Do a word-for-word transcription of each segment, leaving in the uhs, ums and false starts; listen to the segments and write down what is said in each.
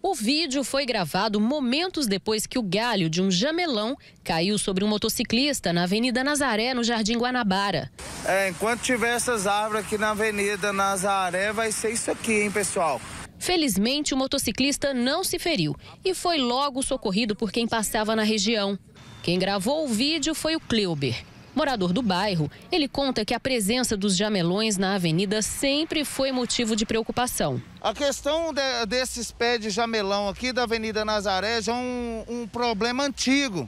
O vídeo foi gravado momentos depois que o galho de um jamelão caiu sobre um motociclista na Avenida Nazaré, no Jardim Guanabara. É, enquanto tiver essas árvores aqui na Avenida Nazaré, vai ser isso aqui, hein, pessoal? Felizmente, o motociclista não se feriu e foi logo socorrido por quem passava na região. Quem gravou o vídeo foi o Cleuber. Morador do bairro, ele conta que a presença dos jamelões na avenida sempre foi motivo de preocupação. A questão de, desses pés de jamelão aqui da Avenida Nazaré já é um, um problema antigo.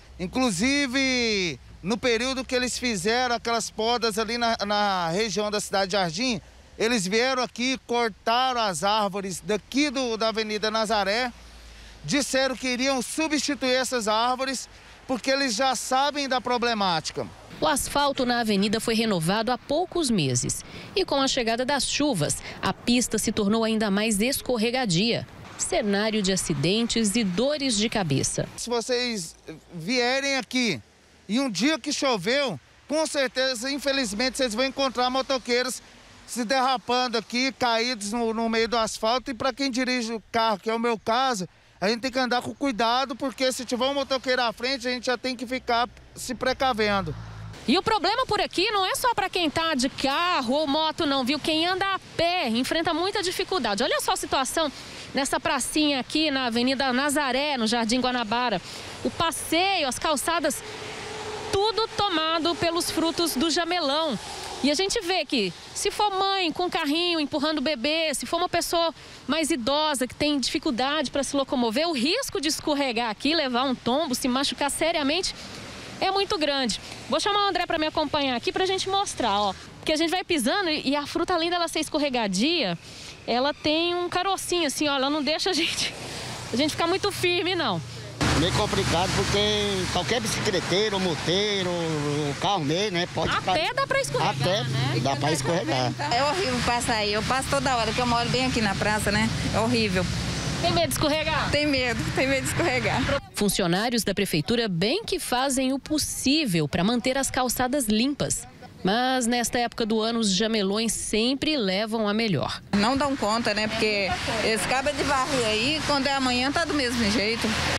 Inclusive, no período que eles fizeram aquelas podas ali na, na região da Cidade Jardim, eles vieram aqui, cortaram as árvores daqui do, da Avenida Nazaré, disseram que iriam substituir essas árvores porque eles já sabem da problemática. O asfalto na avenida foi renovado há poucos meses. E com a chegada das chuvas, a pista se tornou ainda mais escorregadia. Cenário de acidentes e dores de cabeça. Se vocês vierem aqui e um dia que choveu, com certeza, infelizmente, vocês vão encontrar motoqueiros se derrapando aqui, caídos no, no meio do asfalto. E para quem dirige o carro, que é o meu caso, a gente tem que andar com cuidado, porque se tiver um motoqueiro à frente, a gente já tem que ficar se precavendo. E o problema por aqui não é só para quem está de carro ou moto não, viu? Quem anda a pé enfrenta muita dificuldade. Olha só a situação nessa pracinha aqui na Avenida Nazaré, no Jardim Guanabara. O passeio, as calçadas, tudo tomado pelos frutos do jamelão. E a gente vê que se for mãe com carrinho empurrando o bebê, se for uma pessoa mais idosa que tem dificuldade para se locomover, o risco de escorregar aqui, levar um tombo, se machucar seriamente, é muito grande. Vou chamar o André para me acompanhar aqui para a gente mostrar, ó. Porque a gente vai pisando e a fruta, além dela ser escorregadia, ela tem um carocinho assim, ó, ela não deixa a gente, a gente ficar muito firme, não. Meio complicado porque qualquer bicicleteiro, moteiro, carro mesmo, né? Pode Até ficar... dá pra escorregar, Até né? dá pra escorregar. É horrível passar aí. Eu passo toda hora, porque eu moro bem aqui na praça, né? É horrível. Tem medo de escorregar? Tem medo, tem medo de escorregar. Funcionários da prefeitura bem que fazem o possível para manter as calçadas limpas. Mas nesta época do ano, os jamelões sempre levam a melhor. Não dão conta, né? Porque eles acabam de varrer aí, quando é amanhã tá do mesmo jeito.